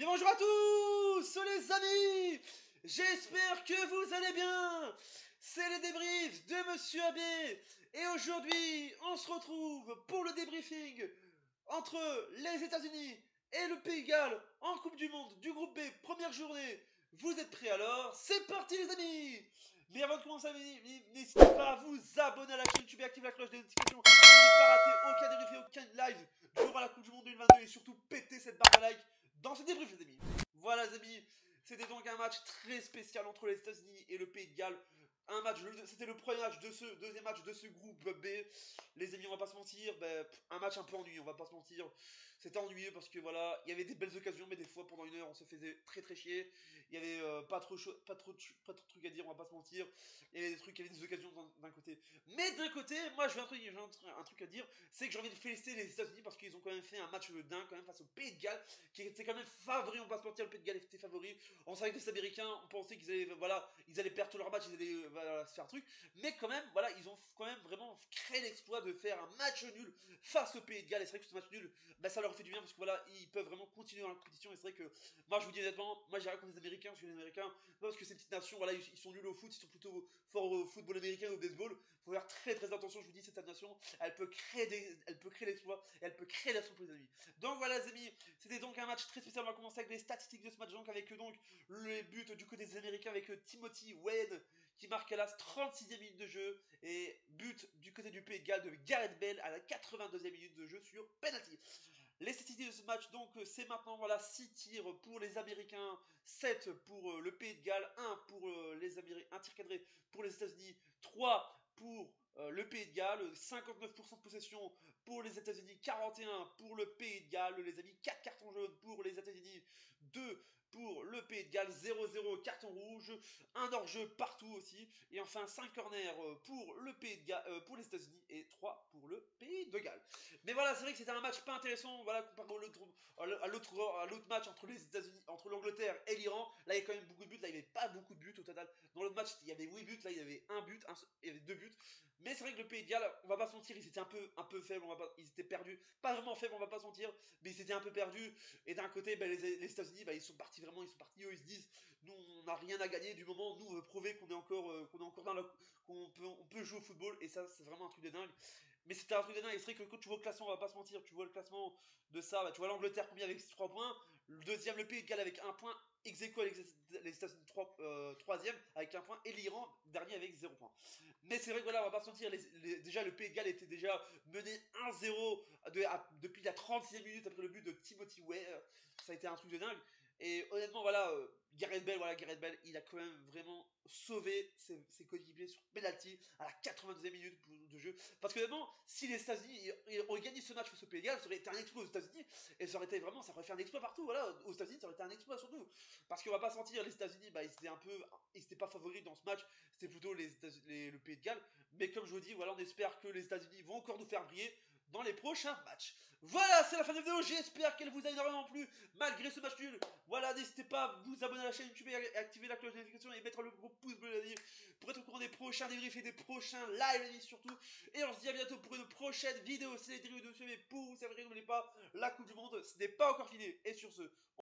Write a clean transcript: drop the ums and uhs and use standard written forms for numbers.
Bien bonjour à tous les amis. J'espère que vous allez bien. C'est les débriefs de Monsieur Abbé. Et aujourd'hui, on se retrouve pour le débriefing entre les États-Unis et le Pays de Galles en Coupe du Monde du groupe B, première journée. Vous êtes prêts alors? C'est parti les amis. Mais avant de commencer, n'hésitez pas à vous abonner à la chaîne YouTube et activer la cloche des notifications pour ne pas rater aucun débrief et aucun live durant la Coupe du Monde 2022 et surtout péter cette barre de like dans ce débrief les amis. Voilà les amis, c'était donc un match très spécial entre les États-Unis et le Pays de Galles. C'était le premier match de ce deuxième match de ce groupe B. Les amis, on va pas se mentir, un match un peu ennuyeux, on va pas se mentir. C'était ennuyeux parce que voilà, il y avait des belles occasions, mais des fois pendant une heure on se faisait très chier. Il y avait pas trop de trucs à dire, on va pas se mentir. Il y avait il y avait des occasions d'un côté. Mais d'un côté, moi j'ai un truc à dire, c'est que j'ai envie de féliciter les États-Unis parce qu'ils ont quand même fait un match dingue quand même face au Pays de Galles, qui était quand même favori, on va pas se mentir, le Pays de Galles était favori. On savait que les Américains, on pensait qu'ils allaient, voilà, ils allaient perdre tout leur match, ils allaient se faire un truc. Mais quand même, voilà, ils ont quand même vraiment créé l'exploit de faire un match nul face au Pays de Galles. Et c'est vrai que ce match nul, ça leur fait du bien parce que voilà, ils peuvent vraiment continuer dans la compétition. Et c'est vrai que moi, je vous dis honnêtement, moi j'irai contre les Américains, parce que les Américains, parce que ces petites nations, voilà, ils sont nuls au foot, ils sont plutôt forts au football américain et au baseball. Faut faire très attention, je vous dis, cette nation, elle peut créer l'exploit et elle peut créer la surprise les amis. Donc voilà les amis, c'était donc un match très spécial. On va commencer avec les statistiques de ce match donc avec donc les buts du côté des Américains avec Timothy Wade qui marque à la 36e minute de jeu et but du côté du Pays de Galles de Gareth Bale à la 82e minute de jeu sur penalty. Les statistiques de ce match, donc, c'est maintenant voilà, 6 tirs pour les Américains, 7 pour le Pays de Galles, 1 pour les Américains, 1 tir cadré pour les États-Unis, 3 pour le Pays de Galles, 59% de possession pour les États-Unis, 41 pour le Pays de Galles, les amis, 4 cartons jaunes pour les États-Unis, 2 pour le Pays de Galles, 0-0 carton rouge, un hors-jeu partout aussi, et enfin 5 corners pour le Pays de Galles, pour les États-Unis et 3 pour le Pays de Galles. Mais voilà, c'est vrai que c'était un match pas intéressant, voilà, comparé à l'autre match entre les États-Unis, entre l'Angleterre et l'Iran. Là, il y a quand même beaucoup de buts. Là, il n'y avait pas beaucoup de buts au total. Dans l'autre match, il y avait 8 buts. Là, il y avait un but, il y avait 2 buts. Mais c'est vrai que le Pays de Galles, on va pas se mentir, ils étaient un peu faibles. Ils étaient perdus. Pas vraiment faibles, on va pas se mentir, mais ils étaient un peu perdus. Et d'un côté, les États-Unis, ils sont partis vraiment. Ils sont partis. Eux, ils se disent, nous, on n'a rien à gagner du moment. Nous, on veut prouver qu'on est encore dans on peut jouer au football. Et ça, c'est vraiment un truc de dingue. Mais c'était un truc de dingue. C'est vrai que quand tu vois le classement, on va pas se mentir, tu vois le classement de ça, tu vois l'Angleterre premier avec 3 points, le deuxième le Pays de Galles avec 1 point, ex aequo avec les États-Unis 3e avec 1 point et l'Iran dernier avec 0 point. Mais c'est vrai que voilà, on va pas se mentir, déjà le Pays de Galles était déjà mené 1-0 depuis la 36e minute après le but de Timothy Weah. Ça a été un truc de dingue. Et honnêtement, voilà, Gareth Bale, il a quand même vraiment sauvé ses coéquipiers sur penalty à la 82e minute de jeu. Parce que honnêtement, si les États-Unis auraient gagné ce match face au Pays de Galles, ça aurait été un exploit aux États-Unis et ça aurait été vraiment, ça aurait fait un exploit partout. Voilà, aux États-Unis, ça aurait été un exploit surtout. Parce qu'on va pas se mentir, les États-Unis, ils étaient pas favoris dans ce match. C'était plutôt le Pays de Galles. Mais comme je vous dis, voilà, on espère que les États-Unis vont encore nous faire briller dans les prochains matchs. Voilà, c'est la fin de la vidéo. J'espère qu'elle vous a énormément plu malgré ce match nul. Voilà, n'hésitez pas à vous abonner à la chaîne YouTube et activer la cloche de notification et mettre le gros pouce bleu pour être au courant des prochains débriefs et des prochains lives surtout. Et on se dit à bientôt pour une prochaine vidéo. C'est les débriefs de ce mais pour vous, c'est vrai, n'oubliez pas, la Coupe du Monde, ce n'est pas encore fini. Et sur ce,